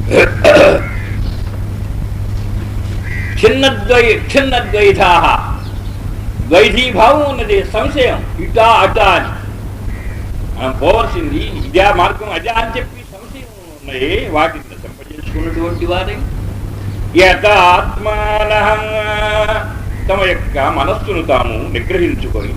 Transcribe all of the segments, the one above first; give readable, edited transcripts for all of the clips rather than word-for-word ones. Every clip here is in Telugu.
చిన్నద్వైధా ద్వైధీభావం ఉన్నది, సంశయం ఇటా అటా అని. మనం పోవలసింది ఇదే మార్గం అదే అని చెప్పి సంశయం ఉన్నాయి, వాటిని నశింపజేసుకున్నటువంటి వారే యథాత్మానః తమ యొక్క మనస్సును తాము నిగ్రహించుకొని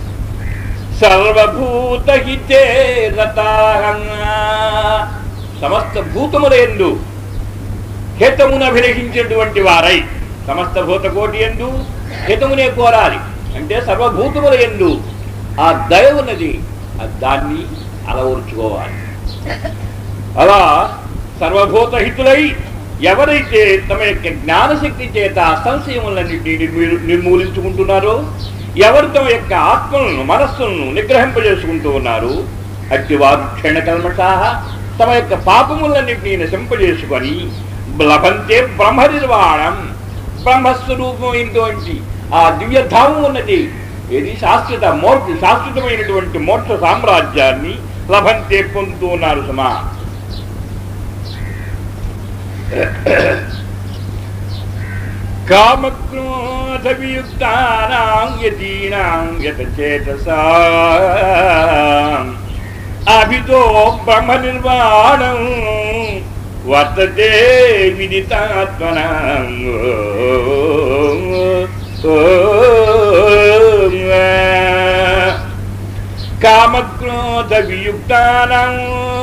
సర్వభూతహితే రతాః సమస్త భూతములందు హితమును అభిలషించినటువంటి వారై, సమస్త భూతకోటి యందు హితమునే కోరాలి అంటే సర్వభూతములందు ఆ దయ ఉన్నది, దాన్ని అలవరుచుకోవాలి. అలా సర్వభూతహితులై ఎవరైతే తమ యొక్క జ్ఞానశక్తి చేత సంశయములన్నింటినీ నిర్మూలించుకుంటున్నారో, ఎవరు తమ యొక్క ఆత్మలను మనస్సులను నిగ్రహింపజేసుకుంటూ ఉన్నారు, అట్టివారు క్షణకల్మషాః తమ యొక్క పాపములన్నింటినీ నశింపజేసుకొని లభంతే బ్రహ్మ నిర్వాణం, బ్రహ్మస్వరూపమైనటువంటి ఆ దివ్యధామం ఉన్నది, ఇది శాశ్వతమైనటువంటి మోక్ష సామ్రాజ్యాన్ని లభంతే పొందుతూ ఉన్నారు సుమా. కామక్రోధ వియుక్తానాం యతీనాం యతచేతసాం అభితో బ్రహ్మ నిర్వాణం వర్తతే విదితాత్మనాం. కామక్రోధ వియుక్తానాం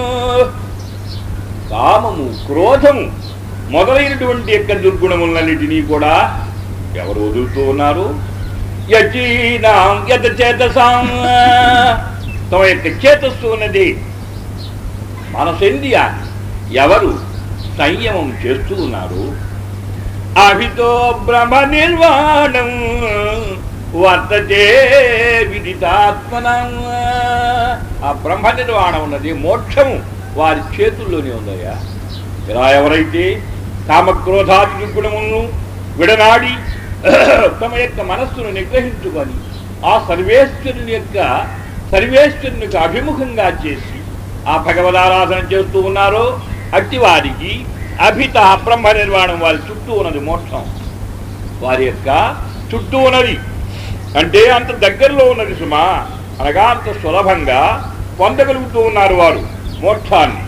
కామము క్రోధము మొదలైనటువంటి యొక్క దుర్గుణములన్నిటినీ కూడా ఎవరు వదులుతూ ఉన్నారు? యతీనాం యతచేతసాం తమ యొక్క చేతస్సు ఉన్నది మనసేంద్రియాన్ని ఎవరు సంయమం చేస్తూ ఉన్నారు, అభితో బ్రహ్మ నిర్వాణం వర్తతే విదితాత్మనం ఆ బ్రహ్మ నిర్వాణం ఉన్నది, మోక్షము వారి చేతుల్లోనే ఉందయ్యా. ఇలా ఎవరైతే కామక్రోధాది దుర్గుణములను విడనాడి తమ యొక్క మనస్సును నిగ్రహించుకొని ఆ సర్వేశ్వరునికి అభిముఖంగా చేసి ఆ భగవదారాధన చేస్తూ ఉన్నారో, అట్టి వారికి అభిత బ్రహ్మ నిర్వాణం వారి చుట్టూ ఉన్నది, మోక్షం వారి యొక్క చుట్టూ ఉన్నది. అంటే అంత దగ్గరలో ఉన్నది సుమా, అనగా అంత సులభంగా పొందగలుగుతూ ఉన్నారు వారు మోక్షాన్ని.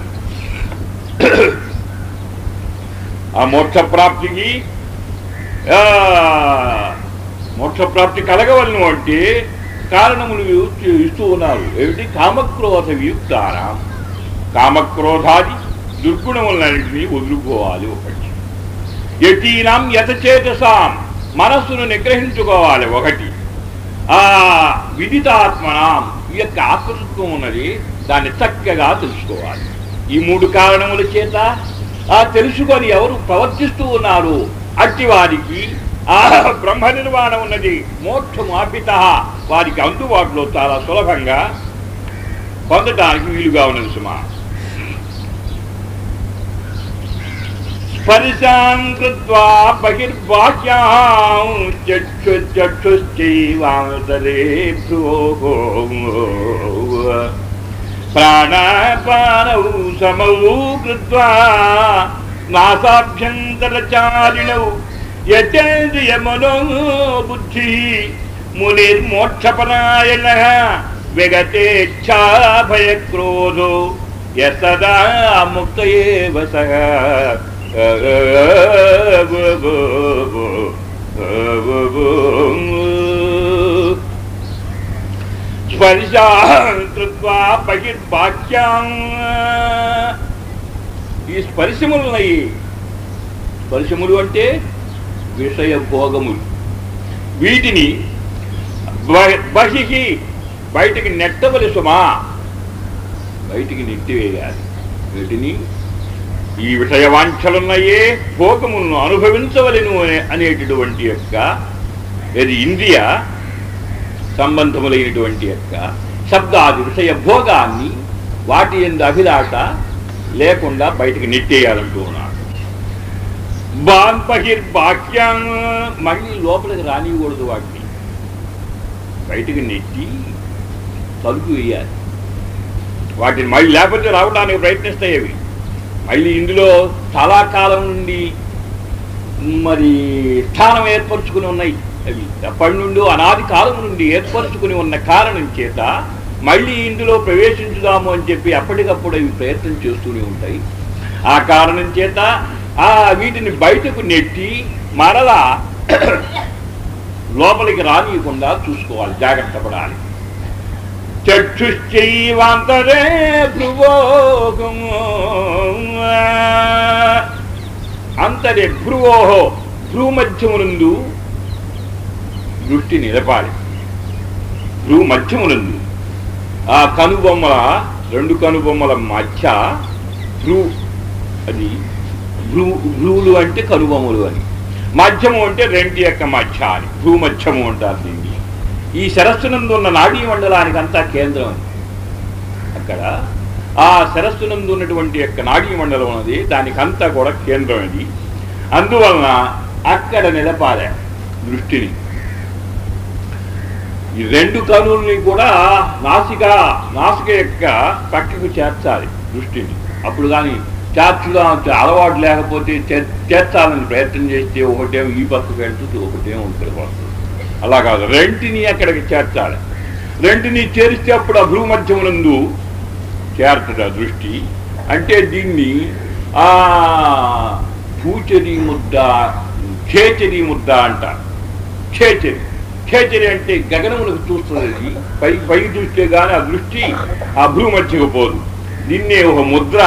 ఆ మోక్ష ప్రాప్తి కలగవలను అంటే కారణములు ఇస్తూ ఉన్నారు. ఏమిటి? కామక్రోధ వియుక్తానాం కామక్రోధాది దుర్గుణములన్నింటినీ వదులుకోవాలి. ఒకటి యతీనాం యతచేతసాం మనస్సును నిగ్రహించుకోవాలి. ఒకటి ఆ విదితాత్మనాం ఈ యొక్క ఆత్మతత్వం ఉన్నది, దాన్ని చక్కగా తెలుసుకోవాలి. ఈ మూడు కారణముల చేత తెలుసుకొని ఎవరు ప్రవర్తిస్తూ ఉన్నారు అట్టి వారికి ఆ బ్రహ్మ నిర్వాణం ఉన్నది, మోక్షము అభిత వారికి అందుబాటులో చాలా సులభంగా పొందడానికి వీలుగా ఉన్నది సుమా. స్పర్శాం కృత్వా బహిర్బాహ్యాం చక్షుశ్చైవాంతరేభ్యోః ప్రాణాపానౌ సమౌ కృత్వా నాసాభ్యంతరచారిణౌ యతేంద్రియమనో బుద్ధి మునిర్మోక్షపరాయణః విగతేచ్ఛా భయక్రోధో యసదా ముక్త ఏవ సః. స్పర్శాం కృత్వా బహిర్బాహ్యాం ఈ స్పర్శములున్నాయి. స్పర్శములు అంటే విషయ భోగములు. వీటిని బహికి బయటికి నెట్టవలి సుమా, బయటికి నెట్టివేయాలి. వీటిని ఈ విషయ వాంఛలున్నాయే భోగములను అనుభవించవలను అనేటటువంటి యొక్క ఇది ఇంద్రియ సంబంధములైనటువంటి యొక్క శబ్దాది విషయ భోగాన్ని వాటి యందు అభిలాష లేకుండా బయటికి నెట్టేయాలంటూ ఉన్నాడు. బహిర్బాహ్యం మళ్ళీ లోపలికి రానియకూడదు, వాటిని బయటికి నెట్టి తలుపు వేయాలి. వాటిని మళ్ళీ లేకపోతే రావడానికి ప్రయత్నిస్తాయి. అవి మళ్ళీ ఇందులో చాలా కాలం నుండి మరి స్థానం ఏర్పరచుకుని ఉన్నాయి. అవి ఎప్పటి నుండి అనాది కాలం నుండి ఏర్పరచుకుని ఉన్న కారణం చేత మళ్ళీ ఇందులో ప్రవేశించుదాము అని చెప్పి అప్పటికప్పుడు అవి ప్రయత్నం చేస్తూనే ఉంటాయి. ఆ కారణం చేత వీటిని బయటకు నెట్టి మరలా లోపలికి రానియకుండా చూసుకోవాలి, జాగ్రత్త పడాలి. చక్షుశ్చైవాంతరే భ్రువోహము అంతరే భ్రువోహో భ్రూమధ్యమునందు దృష్టి నిలపాలి. భ్రూమధ్యమునందు ఆ కనుబొమ్మల రెండు కనుబొమ్మల మధ్య అది భ్రూలు అంటే కనుబొమ్మలు అని, మధ్యము అంటే రెంటి యొక్క మధ్య అని భ్రూమధ్యము అంటారు దీన్ని. ఈ శిరస్సునందు ఉన్న నాడీ మండలానికి అంతా కేంద్రం అని. అక్కడ ఆ శిరస్సునందు ఉన్నటువంటి యొక్క నాడీ మండలం ఉన్నది, దానికంతా కూడా కేంద్రం అది. అందువలన అక్కడ నిలపాలి దృష్టిని. ఈ రెండు కనుల్ని కూడా నాసిక యొక్క పక్కకు చేర్చాలి దృష్టిని. అప్పుడు కానీ అలవాటు లేకపోతే చేర్చాలని ప్రయత్నం చేస్తే ఒకటేమో ఈ పక్కకు వెళ్తుంది, ఒకటేమో ఇక్కడ పడుతుంది. అలా కాదు, రెంటిని అక్కడికి చేర్చాలి. రెంటిని చేరిస్తే అప్పుడు ఆ భ్రూమధ్యమునందు చేరుతుంది ఆ దృష్టి. అంటే దీన్ని పూచరి ముద్ద, ఖేచరి ముద్ద అంటారు. ఖేచరి అంటే గగనములకు చూస్తున్నది, పై చూస్తే కానీ ఆ దృష్టి ఆ భ్రూమధ్యకు పోదు. దీన్నే ఒక ముద్ర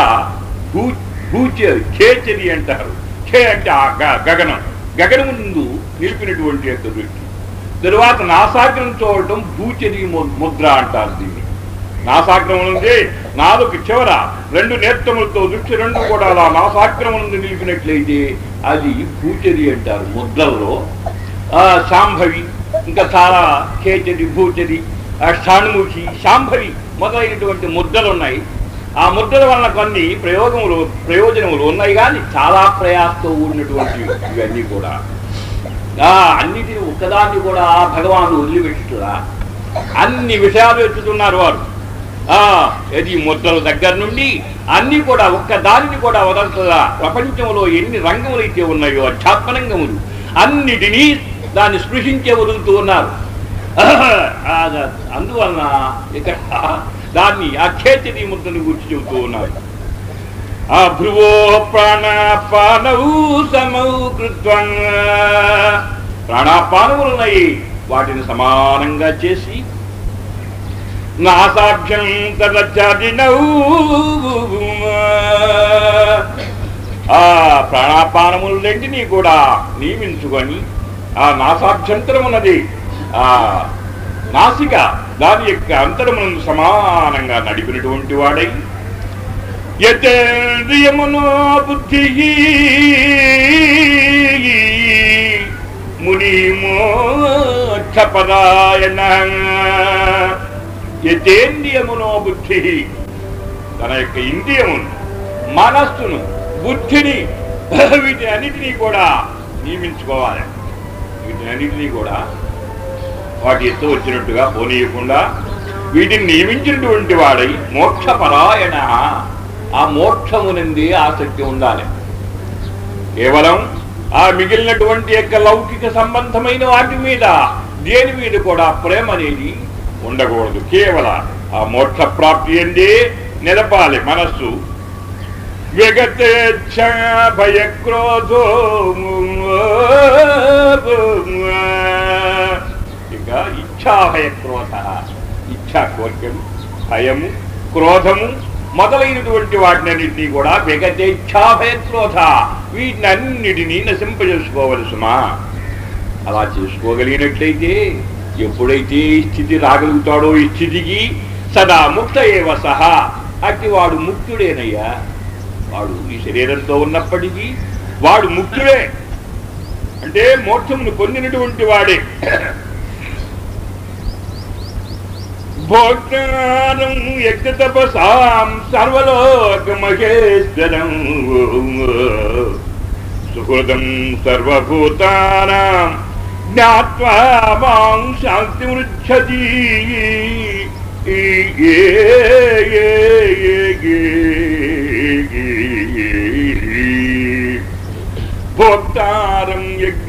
ఖేచరి అంటారు. ఖే అంటే ఆ గగనము ముందు నిలిపినటువంటి యొక్క దృష్టి. తరువాత నాసాగ్రం చూడటం భూచరి ముద్ర అంటారు దీన్ని. నాసాగ్రం నుండి నాలుగు చివర రెండు నేత్రములతో దృష్టి రెండు కూడా అలా నాసాగ్రం నుండి నిలిపినట్లయితే అది భూచరి అంటారు. ముద్రల్లో శాంభవి, ఇంకా చాలా ఖేచరి, భూచరి, షాణుముఖి, శాంభవి మొదలైనటువంటి ముద్రలు ఉన్నాయి. ఆ ముద్రల వలన కొన్ని ప్రయోజనములు ఉన్నాయి, కానీ చాలా ప్రయాసతో కూడినటువంటి ఇవన్నీ కూడా. అన్నిటిని ఒక్కదాన్ని కూడా భగవాను వదిలిపెట్టురా అన్ని విషయాలు ఎత్తుతున్నారు వారు. ఇది ముద్రల దగ్గర నుండి అన్ని కూడా ఒక్కదానిని కూడా వదలుతుందా. ప్రపంచంలో ఎన్ని రంగములు అయితే ఉన్నాయో అధ్యాత్మరంగములు అన్నిటినీ దాన్ని స్పృశించే వదులుతూ ఉన్నారు. అందువలన ఇక్కడ దాన్ని ఆ ఖేచరి ముద్రను గురించి చెబుతూ ఉన్నారు. ఆ భ్రువో ప్రాణాపానవు సమౌ కృత్వం, ప్రాణాపానములున్నాయి వాటిని సమానంగా చేసి నాసాభ్యం తదచాదినౌ, ఆ ప్రాణాపానములన్నింటినీ కూడా నియమించుకొని ఆ నాసాభ్యంతరం ఉన్నది ఆ నాసిక దాని యొక్క అంతరమును సమానంగా నడిపినటువంటి వాడై యతేంద్రియమునో బుద్ధి ముని మోక్షపరాయణ. యతేంద్రియమునో బుద్ధి తన యొక్క ఇంద్రియమును, మనస్సును, బుద్ధిని వీటి అన్నిటినీ కూడా నియమించుకోవాలి. వీటిని అన్నిటినీ కూడా వాటి ఎత్తు వచ్చినట్టుగా పోనీయకుండా వీటిని నియమించినటువంటి వాడై మోక్షపరాయణ, ఆ మోక్షమునందే ఆసక్తి ఉండాలి. కేవలం ఆ మిగిలినటువంటి యొక్క లౌకిక సంబంధమైన వాటి మీద దేని మీద కూడా ప్రేమ అనేది ఉండకూడదు. కేవల ఆ మోక్ష ప్రాప్తి అందే నిలపాలి మనస్సు. విగతేచ్ఛ భయక్రోధో, ఇక ఇచ్ఛాభయక్రోధ, ఇచ్ఛా కోరికలు, భయము, క్రోధము మొదలైనటువంటి వాటినన్నింటినీ కూడా విగతేచ్ఛాభయక్రోధ వీటిని అన్నిటినీ నశింపజేసుకోవలసుమా. అలా చేసుకోగలిగినట్లయితే ఎప్పుడైతే ఈ స్థితి రాగలుగుతాడో ఈ స్థితికి సదా ముక్త ఏవ సహా, అట్టి వాడు ముక్తుడేనయ్యా. వాడు ఈ శరీరంతో ఉన్నప్పటికీ వాడు ముక్తుడే, అంటే మోక్షమును పొందినటువంటి వాడే. భోక్తారం యజ్ఞతపసాం సర్వలోక మహేశ్వరం సుహృదం సర్వభూతానాం జ్ఞాత్వా మాం శాంతిమృచ్చతి.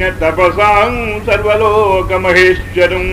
తపసాం సర్వలోక మహేశ్వరం.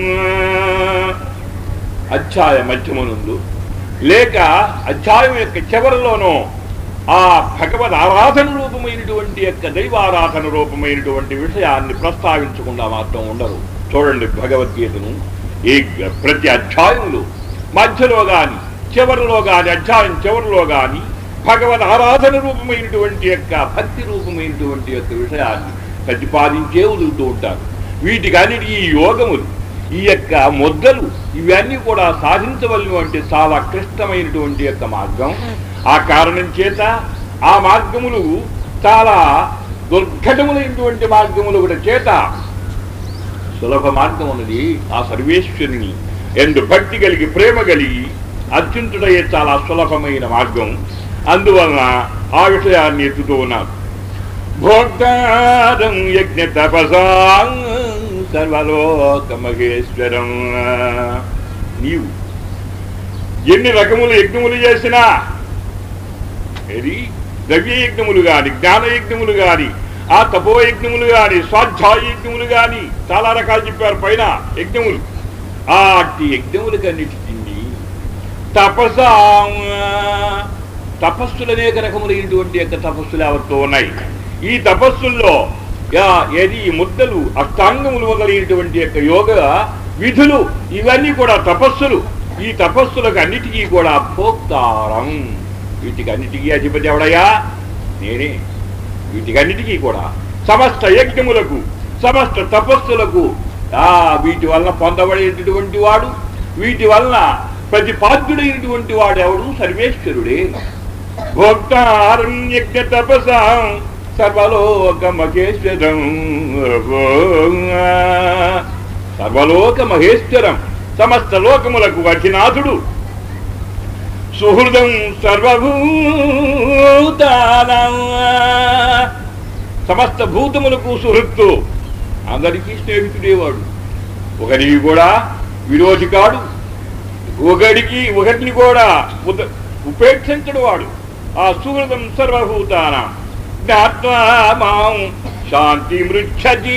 అధ్యాయ మధ్యమనందు లేక అధ్యాయం యొక్క చివరిలోనో ఆ భగవద్ ఆరాధన రూపమైనటువంటి యొక్క దైవారాధన రూపమైనటువంటి విషయాన్ని ప్రస్తావించకుండా మాత్రం ఉండరు. చూడండి భగవద్గీతను ఈ ప్రతి అధ్యాయంలో మధ్యలో గాని చివరిలో గాని అధ్యాయం చివరిలో గాని భగవద్ ఆరాధన రూపమైనటువంటి యొక్క భక్తి రూపమైనటువంటి యొక్క విషయాన్ని ప్రతిపాదించే వదులుతూ ఉంటారు. వీటికన్నిటి ఈ యోగములు ఈ యొక్క ముద్దలు ఇవన్నీ కూడా సాధించవలను అంటే చాలా క్లిష్టమైనటువంటి యొక్క మార్గం. ఆ కారణం చేత ఆ మార్గములు చాలా దుర్ఘటములైనటువంటి మార్గములు కూడా చేత సులభ మార్గం ఉన్నది ఆ సర్వేశ్వరుని ఎందు భక్తి కలిగి ప్రేమ కలిగి అత్యుంతుడయ్యే చాలా సులభమైన మార్గం. అందువలన ఆ విషయాన్ని ఎత్తుతూ ఉన్నారు. భోక్తారం యజ్ఞ తపసాం సర్వలోక మహేశ్వరం. నీవు ఎన్ని రకములు యజ్ఞములు చేసినా ఇది ద్రవ్యయజ్ఞములు గాని జ్ఞానయజ్ఞములు గాని ఆ తపోయజ్ఞములు గాని స్వాధ్యాయ యజ్ఞములు గాని చాలా రకాలు చెప్పారు పైన యజ్ఞములు. ఆ యజ్ఞములకన్నిటిని తపస్సులు అనేక రకములైనటువంటి యొక్క తపస్సులు ఎవరితో ఉన్నాయి. ఈ తపస్సుల్లో ఏది ముద్దలు అష్టాంగములు మొదలైనటువంటి యొక్క యోగ విధులు ఇవన్నీ కూడా తపస్సులు. ఈ తపస్సులకు అన్నిటికీ కూడా భోక్తారం. వీటికన్నిటికీ అధిపతి ఎవడయ్యా? నేనే. వీటికన్నిటికీ కూడా సమస్త యజ్ఞములకు సమస్త తపస్సులకు వీటి వలన పొందబడేటటువంటి వాడు, వీటి వలన ప్రతిపాద్యుడైనటువంటి వాడు ఎవడు? సర్వేశ్వరుడే. భోక్తారం యజ్ఞ తపసాం సర్వలోక మహేశ్వరం. సర్వలోక మహేశ్వరం సమస్త లోకములకు అధినాథుడు. సుహృదం సర్వభూతానాం సమస్త భూతములకు సుహృత్తు. అందరికీ స్నేహితుడేవాడు. ఒకరికి కూడా విరోధి కాడు. ఒకటిని కూడా ఉపేక్షించడు వాడు. ఆ సుహృదం సర్వభూతానాం జ్ఞాత్వా మాం శాంతి మృచ్చతి.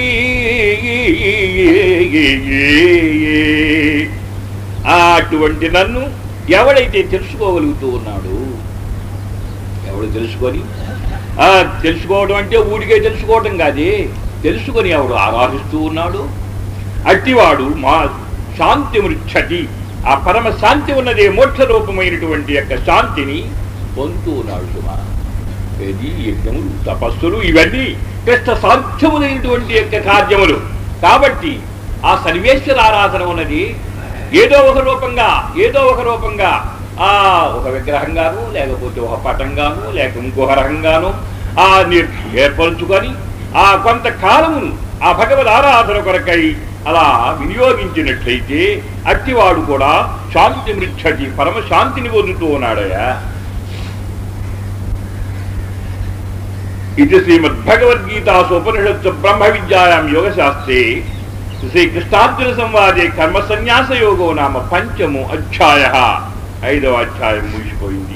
అటువంటి నన్ను ఎవడైతే తెలుసుకోగలుగుతూ ఉన్నాడు, ఎవడు తెలుసుకోవడం అంటే ఊడికే తెలుసుకోవటం కాదే, తెలుసుకొని ఎవడు ఆరాధిస్తూ ఉన్నాడు అట్టివాడు మా శాంతి మృచ్చతి. ఆ పరమ శాంతి ఉన్నదే మోక్ష రూపమైనటువంటి యొక్క శాంతిని పొందుతూ ఉన్నాడు. సుమా ఇది యజ్ఞములు తపస్సులు ఇవన్నీ కష్ట సాధ్యములైనటువంటి యొక్క కార్యములు. కాబట్టి ఆ సర్వేశ్వర ఆరాధన ఉన్నది ఏదో ఒక రూపంగా ఒక విగ్రహంగాను లేకపోతే ఒక పటంగాను లేక ఇంకొక రకంగాను ఏర్పరచుకొని ఆ కొంతకాలమును ఆ భగవద్ ఆరాధన కొరకై అలా వినియోగించినట్లయితే అట్టివాడు కూడా శాంతి మృచ్చతి పరమశాంతిని పొందుతూ ఉన్నాడయా. ఇది శ్రీమద్భగవద్గీతాసు ఉపనిషత్తు బ్రహ్మ విద్యాయాం యోగశాస్త్రే శ్రీకృష్ణార్జున సంవాదే కర్మ సన్యాస యోగో నామ పంచమో అధ్యాయ. 5వ అధ్యాయం ముగిసిపోయింది.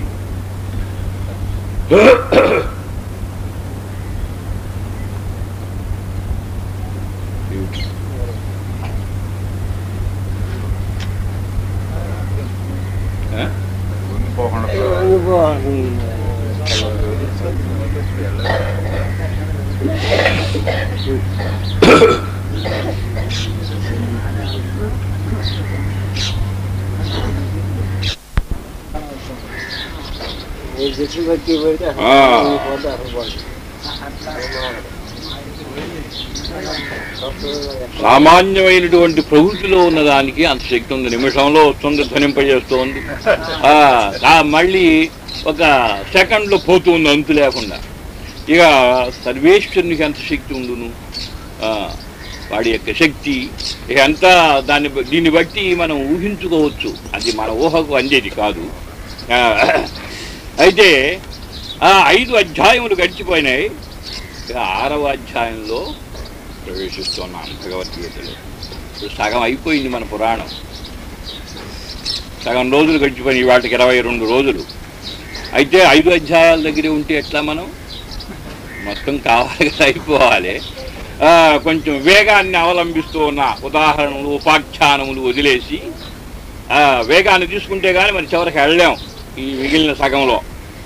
సామాన్యమైనటువంటి ప్రవృత్తిలో ఉన్నదానికి అంత శక్తి ఉంది. నిమిషంలో వస్తుంది, ధ్వనింపజేస్తోంది, మళ్ళీ ఒక సెకండ్లో పోతుంది అంతు లేకుండా. ఇక సర్వేశ్వరునికి ఎంత శక్తి ఉండును, వాడి యొక్క శక్తి అంతా దీన్ని బట్టి మనం ఊహించుకోవచ్చు. అది మన ఊహకు అందేది కాదు. అయితే 5 అధ్యాయములు గడిచిపోయినాయి. 6వ అధ్యాయంలో ప్రవేశిస్తున్నాం భగవద్గీతలో. ఇప్పుడు సగం అయిపోయింది మన పురాణం. సగం రోజులు గడిచిపోయినాయి, వాటికి 22 రోజులు. అయితే 5 అధ్యాయాల దగ్గరే ఉంటే ఎట్లా? మనం మొత్తం కావాలి కదా, అయిపోవాలి. కొంచెం వేగాన్ని అవలంబిస్తూ ఉన్న ఉదాహరణలు ఉపాఖ్యానములు వదిలేసి వేగాన్ని తీసుకుంటే కానీ మరి చివరికి వెళ్ళాం ఈ మిగిలిన సగంలో.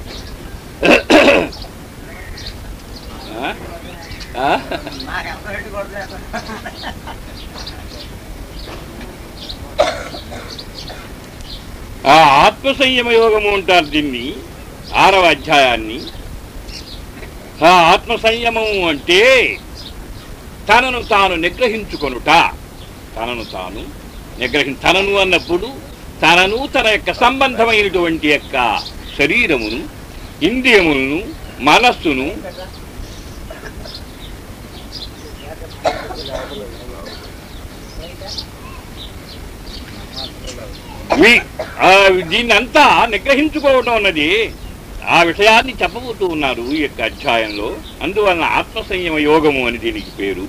ఆత్మ సంయమ యోగము అంటారు దీన్ని, 6వ అధ్యాయాన్ని. ఆత్మ సంయమము అంటే తనను తాను నిగ్రహించుకొనుట. తనను అన్నప్పుడు తనను తన యొక్క సంబంధమైనటువంటి యొక్క శరీరమును, ఇంద్రియములను, మనస్సును దీన్నంతా నిగ్రహించుకోవటం అన్నది ఆ విషయాన్ని చెప్పబోతూ ఉన్నారు ఈ యొక్క అధ్యాయంలో. అందువలన ఆత్మ సంయమ యోగము అని దీనికి పేరు.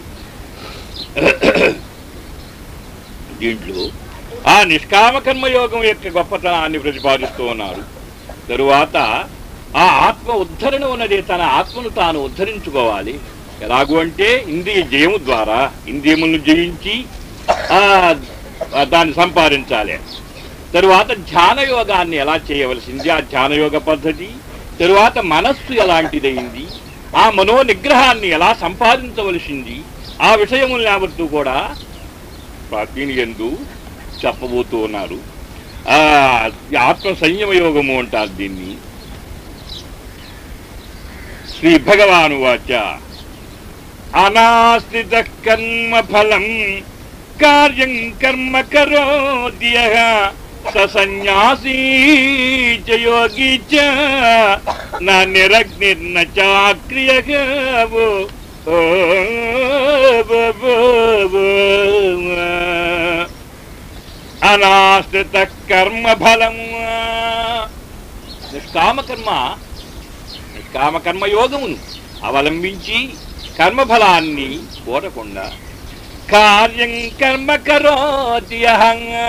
దీంట్లో ఆ నిష్కామ కర్మయోగం యొక్క గొప్పతనాన్ని ప్రతిపాదిస్తూ ఉన్నారు. తరువాత ఆ ఆత్మ ఉద్ధరణ ఉన్నది, తన ఆత్మను తాను ఉద్ధరించుకోవాలి. ఎలాగూ అంటే ఇంద్రియ జయము ద్వారా ఇంద్రియములను జయించి దాన్ని సంపాదించాలి. తరువాత ధ్యానయోగాన్ని ఎలా చేయవలసింది, ఆ ధ్యానయోగ పద్ధతి. తరువాత మనస్సు ఎలాంటిదైంది, ఆ మనోనిగ్రహాన్ని ఎలా సంపాదించవలసింది, ఆ విషయములు యావత్తు కూడా దీని యందు చెప్పబోతూ ఉన్నారు. ఆత్మ సంయమ యోగము అంటారు దీన్ని. శ్రీ భగవాను వాచ అనాశ్రిత కర్మ ఫలం కార్యం కర్మ కరోతి యః స సన్యాసీ చ యోగి చ న నిరగ్నిర్న చాక్రియః. అనాశ్రిత కర్మ ఫలం, నిష్కామ కర్మయోగమును అవలంబించి కర్మఫలాన్ని కోరకుండా కార్యం కర్మ కరోతి యః,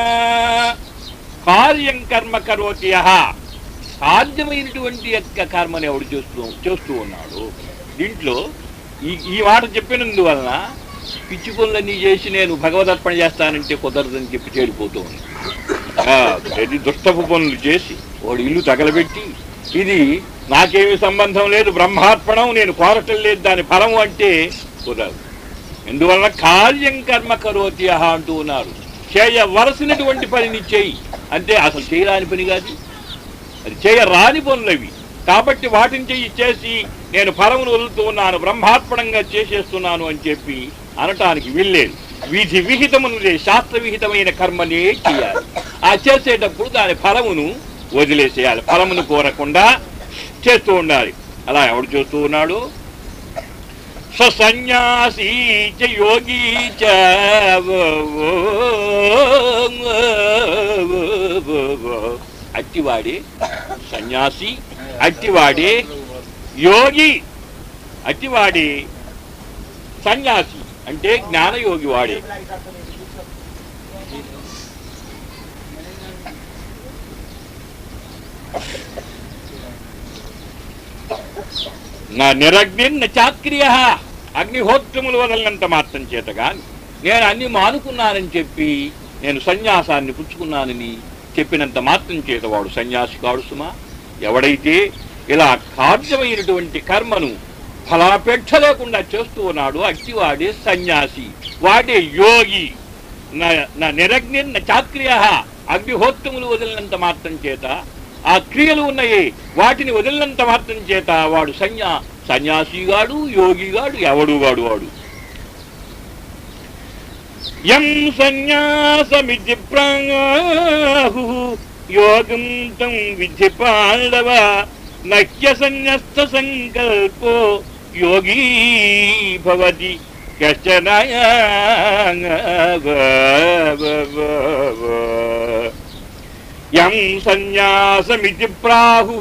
కార్యం కర్మ కరోతి యః, సాధ్యమైనటువంటి యొక్క కర్మని ఎవడు చేస్తూ ఉన్నాడు. దీంట్లో ఈ మాట చెప్పినందువలన పిచ్చి పనులన్నీ చేసి నేను భగవదర్పణ చేస్తానంటే కుదరదని చెప్పి చేరిపోతూ ఉంది. ప్రతి దుష్టపు పనులు చేసి వాడు ఇల్లు తగలబెట్టి ఇది నాకేమీ సంబంధం లేదు, బ్రహ్మార్పణం, నేను కోరటం లేదు దాని ఫలము అంటే కుదరదు. ఎందువలన కార్యం కర్మ కరోతి యః అంటూ ఉన్నారు. చేయవలసినటువంటి పనిని చేయి అంటే అసలు చేయరాని పని కాదు, అది చేయరాని పనులవి. కాబట్టి వాటిని చేసి నేను ఫలమును వదులుతూ ఉన్నాను, బ్రహ్మార్పణంగా చేసేస్తున్నాను అని చెప్పి అనటానికి వీల్లేదు. విధి విహితమునులే శాస్త్ర విహితమైన కర్మనే చేయాలి. ఆ చేసేటప్పుడు దాని ఫలమును వదిలేసేయాలి, ఫలమును కోరకుండా చేస్తూ ఉండాలి. అలా ఎవడు చేస్తూ ఉన్నాడు? స సన్యాసీ చ యోగీ చ, అట్టివాడే సన్యాసి, అట్టివాడే యోగి, అట్టివాడే సన్యాసి అంటే జ్ఞానయోగి వాడే. నా నిరగ్నిర్న చాక్రియ, అగ్నిహోత్రములు వదలనంత మాత్రం చేత కానీ నేను అన్ని మానుకున్నానని చెప్పి నేను సన్యాసాన్ని పుచ్చుకున్నానని చెప్పినంత మాత్రం చేత వాడు సన్యాసి కాడు సుమా. ఎవడైతే ఇలా కార్యమైనటువంటి కర్మను ఫలాపేక్ష లేకుండా చేస్తూ ఉన్నాడు అట్టివాడే సన్యాసి, వాడే యోగి. నా నిరగ్నిర్న చాక్రియ, అగ్నిహోత్రములు వదిలినంత మాత్రం చేత ఆ క్రియలు ఉన్నాయి వాటిని వదిలినంత మాత్రం చేత వాడు సన్యాసిగాడు, యోగిగాడు, ఎవడుగాడు వాడు. యం సన్యాసమితి ప్రాహు యోగం తం విధి పాండవ నహ్య సన్యస్త సంకల్పో యోగీ భవతి కశ్చన. యం సన్యాసమితి ప్రాహు,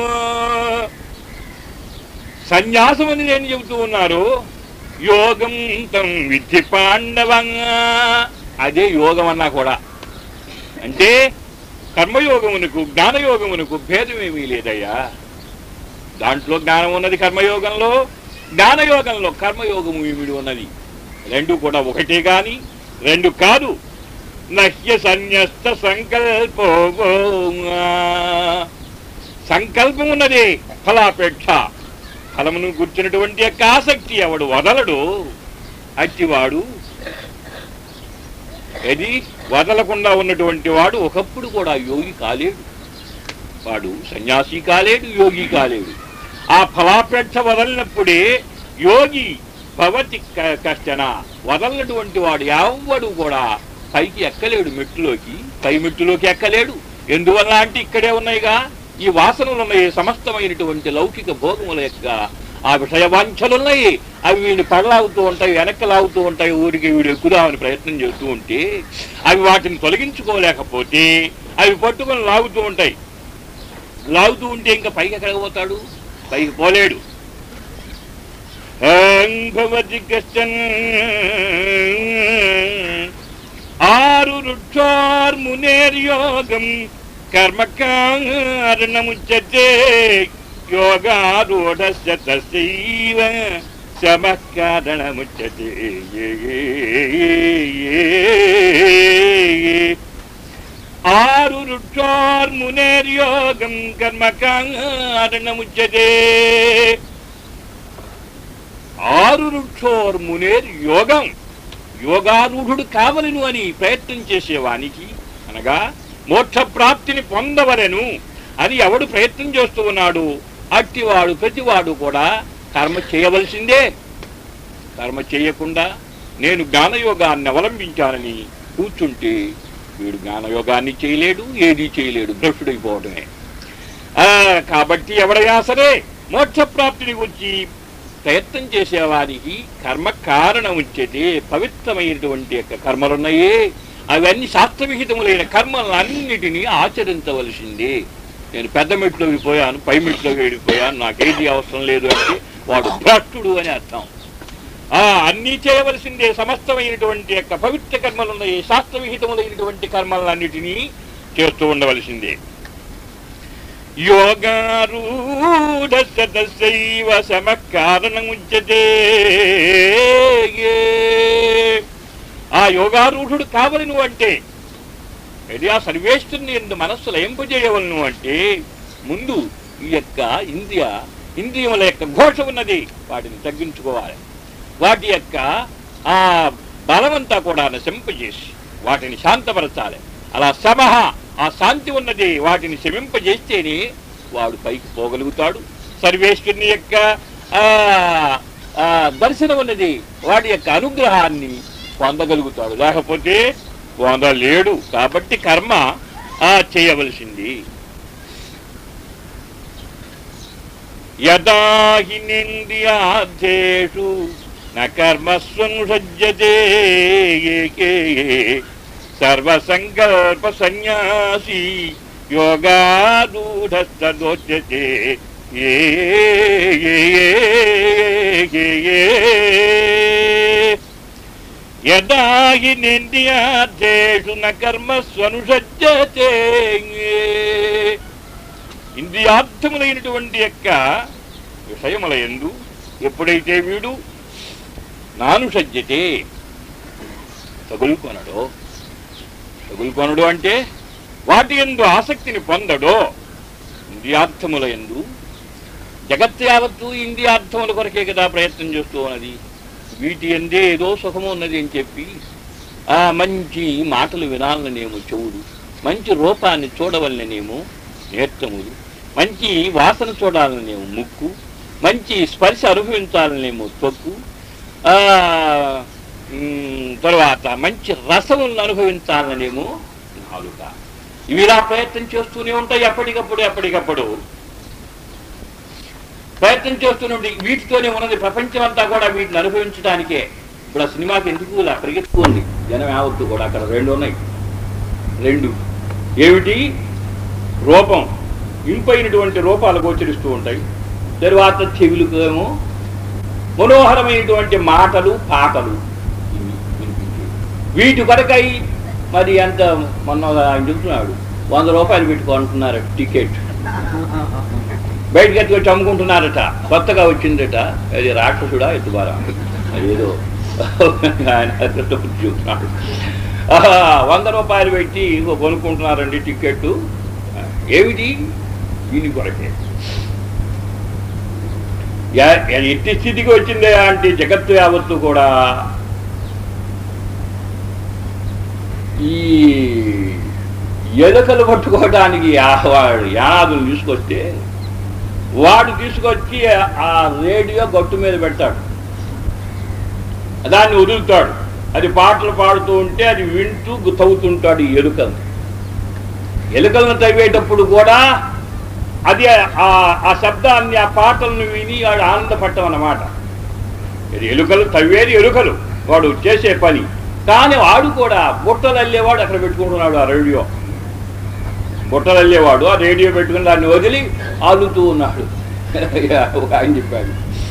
సన్యాసం అని నేను చెబుతూ ఉన్నారు. యోగం తం విధి పాండవంగా, అదే యోగం అన్నా కూడా. అంటే కర్మయోగమునకు జ్ఞానయోగమునకు భేదమేమీ లేదయ్యా. దాంట్లో జ్ఞానం ఉన్నది కర్మయోగంలో, జ్ఞానయోగంలో కర్మయోగము ఇమిడి ఉన్నది. రెండు కూడా ఒకటే గాని రెండు కాదు. నహ్య సన్యస్త సంకల్పో, సంకల్పం ఉన్నదే ఫలాపేక్ష. ఫలమును కూర్చున్నటువంటి యొక్క ఆసక్తి ఎవడు వదలడు అట్టివాడు, అది వదలకుండా ఉన్నటువంటి వాడు ఒకప్పుడు కూడా యోగి కాలేడు. వాడు సన్యాసి కాలేడు, యోగి కాలేడు. ఆ ఫలాపేక్ష వదలినప్పుడే యోగి భవతి కష్టన. వదలనటువంటి వాడు ఎవ్వడు కూడా పైకి ఎక్కలేడు, మెట్టులోకి, పై మెట్టులోకి ఎక్కలేడు. ఎందువల్ల అంటే ఇక్కడే ఉన్నాయిగా ఈ వాసనలు ఉన్నాయి, సమస్తమైనటువంటి లౌకిక భోగముల యొక్క ఆ విషయ వాంఛలున్నాయి. అవి వీడిని పడలాగుతూ ఉంటాయి, వెనక్కి లాగుతూ ఉంటాయి. ఊరికి వీడు ఎక్కుదామని ప్రయత్నం చేస్తూ ఉంటే అవి వాటిని తొలగించుకోలేకపోతే అవి పట్టుకొని లాగుతూ ఉంటాయి. లాగుతూ ఉంటే ఇంకా పైకి ఎక్కడికి పోతాడు? పైకి పోలేడు. భవతి కష్టన్ ఆరు వృక్షోర్మునేర్యోగం కర్మకారణముచ్యతే యోగారూఢస్య తస్యైవ శమః కారణముచ్యతే. ఆరు వృక్షోర్మునేర్యోగం కర్మకారణముచ్యతే. ఆరు వృక్షోర్మునేర్ యోగం, యోగారూఢుడు కావలను అని ప్రయత్నం చేసేవానికి, అనగా మోక్ష ప్రాప్తిని పొందవలను అని ఎవడు ప్రయత్నం చేస్తూ ఉన్నాడు అట్టివాడు ప్రతివాడు కూడా కర్మ చేయవలసిందే. కర్మ చేయకుండా నేను జ్ఞానయోగాన్ని అవలంబించానని కూర్చుంటే వీడు జ్ఞానయోగాన్ని చేయలేడు, ఏదీ చేయలేడు, భ్రష్టుడైపోవడమే. కాబట్టి ఎవడైనా సరే మోక్ష ప్రాప్తిని గురించి ప్రయత్నం చేసేవారికి కర్మ కారణం వచ్చేది. పవిత్రమైనటువంటి యొక్క కర్మలున్నాయే అవన్నీ శాస్త్రవిహితములైన కర్మలన్నిటినీ ఆచరించవలసిందే. నేను పెద్ద మెట్లోకి పోయాను, పై మెట్లోకి వెళ్ళిపోయాను, నాకేది అవసరం లేదు అంటే వాడు భ్రష్టుడు అని అర్థం. అన్నీ చేయవలసిందే. సమస్తమైనటువంటి యొక్క పవిత్ర కర్మలున్నాయి, శాస్త్రవిహితములైనటువంటి కర్మలన్నిటినీ చేస్తూ ఉండవలసిందే. యోగారూఢస్య తస్యైవ శమః కారణముచ్యతే. ఆ యోగారూఢుడు కావలను అంటే, అది ఆ సర్వేశ్వరుని యందు మనస్సు లయింపజేయవలను అంటే ముందు ఈ యొక్క ఇంద్రియముల యొక్క ఘోష ఉన్నది, వాటిని తగ్గించుకోవాలి. వాటి యొక్క ఆ బలమంతా కూడా నశింపజేసి వాటిని శాంతపరచాలి. అలా సమహ, ఆ శాంతి ఉన్నది, వాటిని శమింపజేస్తేనే వాడు పైకి పోగలుగుతాడు. సర్వేశ్వరుని యొక్క దర్శనం ఉన్నది, వాడి యొక్క అనుగ్రహాన్ని పొందగలుగుతాడు, లేకపోతే పొందలేడు. కాబట్టి కర్మ చేయవలసింది. యదా హినేంద్రియార్థేషు న కర్మస్వనుసజ్జతే సర్వసంకల్ప సన్యాసి యోగారూఢస్తదోచ్యతే. యదా హినేంద్రియార్థేషు న కర్మస్వనుసజ్జతే. ఇంద్రియార్థములైనటువంటి యొక్క విషయముల యందు ఎప్పుడైతే వీడు నానుసజ్జతే, తగులుకొనడు అంటే వాటి యందు ఆసక్తిని పొందడో, ఇంద్రియార్థముల యందు, జగత్ యావత్తు ఇంద్రియార్థముల కొరకే కదా ప్రయత్నం చేస్తూ ఉన్నది. వీటి అందే ఏదో సుఖము ఉన్నది అని చెప్పి మంచి మాటలు వినాలనేమో చెవుడు, మంచి రూపాన్ని చూడవలనేమో నేత్రములు, మంచి వాసన చూడాలనేమో ముక్కు, మంచి స్పర్శ అనుభవించాలనేమో త్వక్కు, తర్వాత మంచి రసములను అనుభవించాలనేమో నాలుక. ఇవి ఇలా ప్రయత్నం చేస్తూనే ఉంటాయి. ఎప్పటికప్పుడు ప్రయత్నం చేస్తూనే ఉంటాయి. వీటితోనే ఉన్నది ప్రపంచం అంతా కూడా వీటిని అనుభవించడానికే. ఇప్పుడు ఆ సినిమాకి ఎందుకు ఇలా పరిగెత్తుకుంది జనం యావత్తు కూడా. అక్కడ రెండు ఉన్నాయి. రెండు ఏమిటి? రూపం, ఇంపైనటువంటి రూపాలు గోచరిస్తూ ఉంటాయి. తరువాత చెవులకు ఏమో మనోహరమైనటువంటి మాటలు, పాటలు వినిపించేవి. వీటి కొరకై మరి అంత మొన్న ఆయన చెబుతున్నాడు 100 రూపాయలు పెట్టుకుంటున్నారు టికెట్, బయటకి ఎత్తుకొచ్చి అమ్ముకుంటున్నారట. కొత్తగా వచ్చిందట, అది రాక్షసుడా ఎత్తుబారా ఏదో ఆయన చూస్తున్నాడు. 100 రూపాయలు పెట్టి కొనుక్కుంటున్నారండి టికెట్టు. ఏమిటి? దీని కొరకే. ఎట్టి స్థితికి వచ్చిందే అంటే జగత్తు యావత్తు కూడా ఈ ఎలుకలు పట్టుకోవడానికి వాడు యానాదులు తీసుకొస్తే వాడు తీసుకొచ్చి ఆ రేడియో గట్టు మీద పెడతాడు, దాన్ని వదులుతాడు. అది పాటలు పాడుతూ ఉంటే అది వింటూ తవ్వుతుంటాడు ఈ ఎలుకలను తవ్వేటప్పుడు కూడా అది ఆ శబ్దాన్ని ఆ పాటలను విని వాడు ఆనందపడటం అన్నమాట. ఎలుకలు తవ్వేది ఎలుకలు వాడు చేసే పని. కానీ వాడు కూడా బుట్టలు అల్లేవాడు అక్కడ పెట్టుకుంటున్నాడు. ఆ రేడియో బుట్టలు అల్లేవాడు ఆ రేడియో పెట్టుకుని దాన్ని వదిలి ఆలుతూ ఉన్నాడు. ఆయన చెప్పాడు,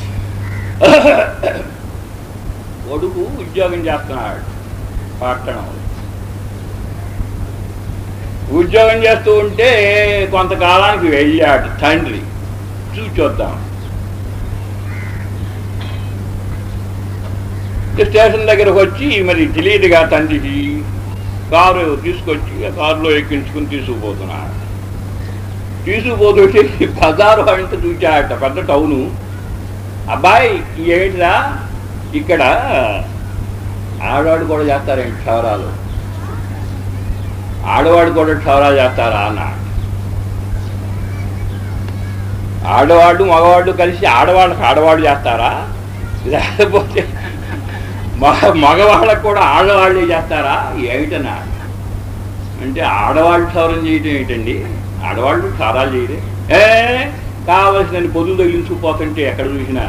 కొడుకు ఉద్యోగం చేస్తున్నాడు పట్టణంలో. ఉద్యోగం చేస్తూ ఉంటే కొంతకాలానికి వెళ్ళాడు తండ్రి చూచొద్దాం. స్టేషన్ దగ్గరకు వచ్చి మరి తెలియదుగా తండ్రికి కారు తీసుకొచ్చి ఆ కారులో ఎక్కించుకుని తీసుకుపోతున్నాడు. తీసుకుపోతుంటే బజారు అంటే చూచాడట, పెద్ద టౌను. అబ్బాయి ఏంటిరా ఇక్కడ ఆడవాడు కూడా చేస్తారేంటి క్షవరాలు? ఆడవాడు కూడా క్షవరాలు చేస్తారా అన్నాడు. ఆడవాళ్ళు మగవాళ్ళు కలిసి ఆడవాళ్ళకి ఆడవాడు చేస్తారా? లేకపోతే మగవాళ్ళకు కూడా ఆడవాళ్ళే చేస్తారా ఏమిటన్నా అంటే, ఆడవాళ్ళు క్షవరం చేయటం ఏంటండి? ఆడవాళ్ళు క్షవరాలు చేయరే కావలసిన పొదులు తగిలించుకుపోతుంటే ఎక్కడ చూసినా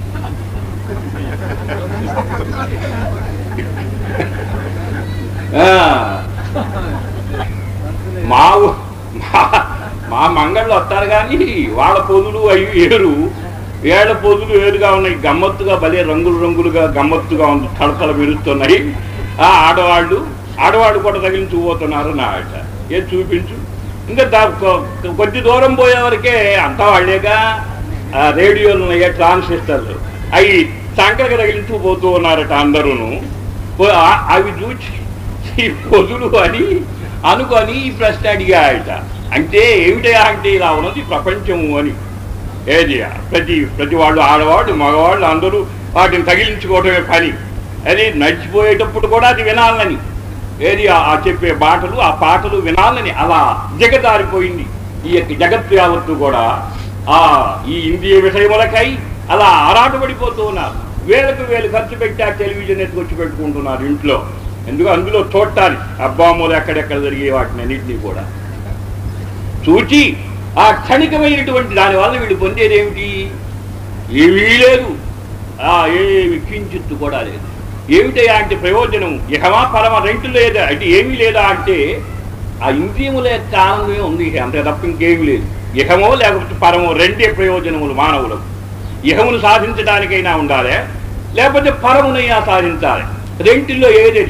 మా మంగళ్ళు వస్తారు కానీ వాళ్ళ పొదులు అవి ఏరు, ఏళ్ళ పొదులు వేరుగా ఉన్నాయి. గమ్మత్తుగా భలే రంగులు రంగులుగా గమ్మత్తుగా ఉంది, తడతల మెరుస్తున్నాయి. ఆడవాళ్ళు కూడా తగిలించుకుపోతున్నారు నా ఆట. ఏది చూపించు. ఇంకా కొద్ది దూరం పోయేవరకే అంతా వాళ్ళేగా రేడియోలు ఉన్నాయా ట్రాన్సిస్టర్లు, అవి సంకరగా తగిలించుకుపోతూ ఉన్నారట అందరూను. అవి చూచి పొదులు అని అనుకొని ఈ ప్రశ్న అడిగాయట. అంటే ఏమిటయా అంటే ఇలా ఉన్నది ప్రపంచము అని. ఏది ప్రతి వాళ్ళు ఆడవాళ్ళు మగవాళ్ళు అందరూ వాటిని తగిలించుకోవటమే పని. అది నడిచిపోయేటప్పుడు కూడా అది వినాలని, ఏది ఆ చెప్పే ఆ పాటలు వినాలని అలా దిగజారిపోయింది ఈ యొక్క జగత్తు యావత్తు కూడా. ఈ ఇంద్రియ విషయములకై అలా ఆరాటపడిపోతూ ఉన్నారు. వేలకు వేలు ఖర్చు పెట్టి ఆ టెలివిజన్ ఎత్తుకొచ్చి పెట్టుకుంటున్నారు ఇంట్లో. ఎందుకు అందులో చూడటానికి అబ్బామ్మలు ఎక్కడెక్కడ జరిగే వాటిని అన్నింటినీ కూడా చూచి ఆ క్షణికమైనటువంటి దానివల్ల వీడు పొందేదేమిటి? ఏమీ లేదు, ఏమి కించిత్తు కూడా లేదు. ఏమిటయా అంటే ప్రయోజనం ఇహమా పరమ రెండు లేదా అంటే ఏమీ లేదా అంటే ఆ ఇంద్రియముల యొక్క ఆనందమే ఉంది, అంతే తప్ప ఇంకేమీ లేదు. ఇహమో లేకపోతే పరమో రెండే ప్రయోజనములు మానవులకు. ఇహమును సాధించడానికైనా ఉండాలి, లేకపోతే పరమునైనా సాధించాలి. రెంటిల్లో ఏది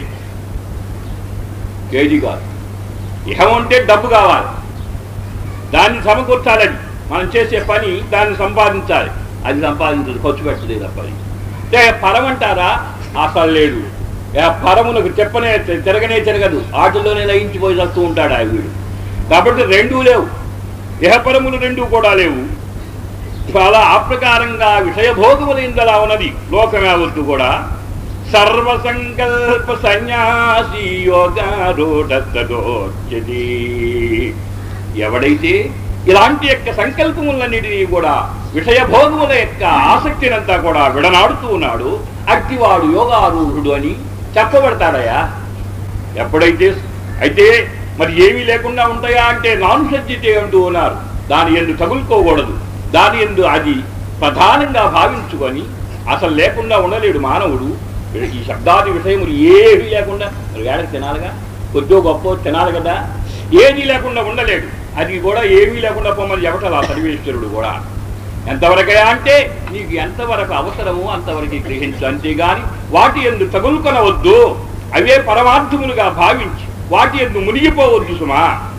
కాదు. ఇహం అంటే డబ్బు కావాలి, దాన్ని సమకూర్చాలని మనం చేసే పని, దాన్ని సంపాదించాలి. అది సంపాదించదు, ఖర్చు పెట్టలేదు తప్పని. అంటే పరం అంటారా? అసలు లేదు. పరమునకు తిరగనే తిరగదు, ఆటల్లోనే లయించిపోయి వస్తూ ఉంటాడు ఆ వీడు. కాబట్టి రెండూ లేవు, ఇహపరములు రెండూ కూడా లేవు. చాలా ఆప్రకారంగా విషయభోగములైందలా ఉన్నది లోకమేవద్దు కూడా. సర్వసంకల్ప సన్యాసి యోగారూఢోచ్యతి. ఎవడైతే ఇలాంటి యొక్క సంకల్పములన్నిటినీ కూడా విషయభోగముల యొక్క ఆసక్తినంతా కూడా విడనాడుతూ ఉన్నాడు, అట్టివాడు యోగారూఢుడు అని చెప్పబడతాడయా. ఎప్పుడైతే అయితే మరి ఏమీ లేకుండా ఉంటాయా అంటే నానుసజ్జితే అంటూ ఉన్నారు. దాని ఎందు తగులుకోకూడదు, దాని ఎందు అది ప్రధానంగా భావించుకొని అసలు లేకుండా ఉండలేడు మానవుడు. ఈ శబ్దాది విషయములు ఏమీ లేకుండా వేళకి తినాలిగా, కొద్దో గొప్ప తినాలి కదా, ఏది లేకుండా ఉండలేడు. అది కూడా ఏమీ లేకుండా పొమ్మని చెప్పటలా సర్వేశ్వరుడు కూడా. ఎంతవరకయా అంటే నీకు ఎంతవరకు అవసరమో అంతవరకు గ్రహించు, అంతేగాని వాటి ఎందు తగులుకొనవద్దు. అవే పరమార్థములుగా భావించి వాటి ఎందు మునిగిపోవద్దు సుమా.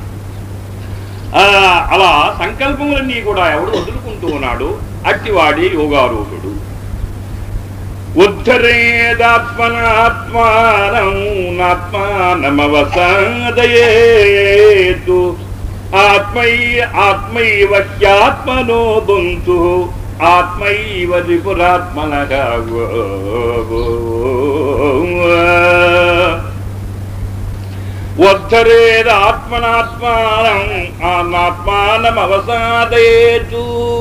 అలా సంకల్పములన్నీ కూడా ఎవడు వదులుకుంటూ ఉన్నాడు, అట్టివాడే యోగారూఢుడు. ఉద్ధరేదాత్మనాత్మానం నాత్మానమవసాదయేతు ఆత్మైవ హ్యాత్మనో బంతు ఆత్మైవ త్రిపురాత్మనః ఉద్ధరేదాత్మనాత్మానం నాత్మానమవసాదయేతు.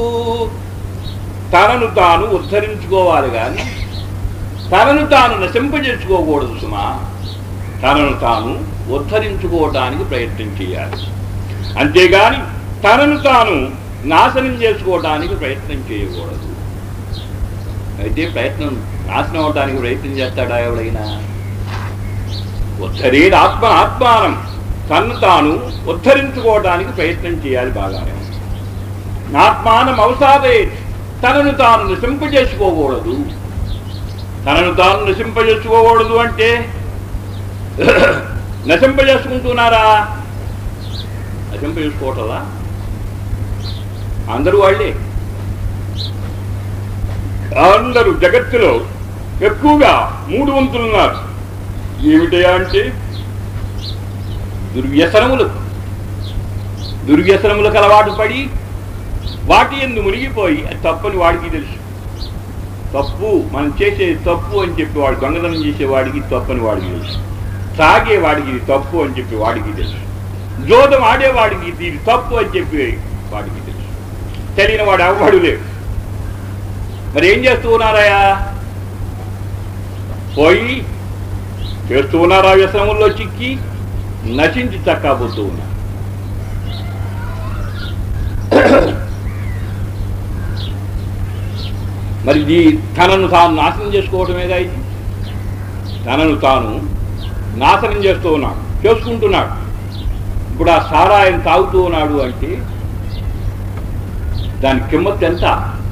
తనను తాను ఉద్ధరించుకోవాలి కానీ తనను తాను నశింపజేసుకోకూడదు సుమా. తనను తాను ఉద్ధరించుకోవటానికి ప్రయత్నం చేయాలి, అంతేగాని తనను తాను నాశనం చేసుకోవటానికి ప్రయత్నం చేయకూడదు. అయితే నాశనం అవటానికి ప్రయత్నం చేస్తాడా ఎవడైనా? ఉద్ధరేది ఆత్మానం, తను తాను ఉద్ధరించుకోవటానికి ప్రయత్నం చేయాలి బాగానే. నాత్మానం అవసాదే, తనను తాను నశింపజేసుకోకూడదు. తనను తాను నశింపజేసుకోకూడదు అంటే నశింపజేసుకుంటున్నారా? నశింపజేసుకోవటలా? అందరూ వాళ్ళే. అందరూ జగత్తులో ఎక్కువగా 3 వంతులు ఉన్నారు. ఏమిటయా అంటే దుర్వ్యసనములకు అలవాటు పడి వాటి యందు మునిగిపోయి అది తప్పని వాడికి తెలుసు. తప్పు, మనం చేసేది తప్పు అని చెప్పి వాడు దొంగతనం చేసేవాడికి తప్పని వాడికి తెలుసు. తాగేవాడికి ఇది తప్పు అని చెప్పి వాడికి తెలుసు. జోదం ఆడేవాడికి ఇది తప్పు అని చెప్పి వాడికి తెలుసు. తెలియని వాడు ఎవడు లేడు. మరి ఏం చేస్తూ ఉన్నారయా? పోయి చేస్తూ ఉన్నారా? వ్యసనముల్లో చిక్కి నశించి చక్కాబోతూ ఉన్నారు. మరి తనను తాను నాశనం చేసుకోవటమేగా ఇది. తనను తాను నాశనం చేసుకుంటున్నాడు. ఇప్పుడు ఆ సారాయం తాగుతూ ఉన్నాడు అంటే దాని కిమ్మత్ ఎంత?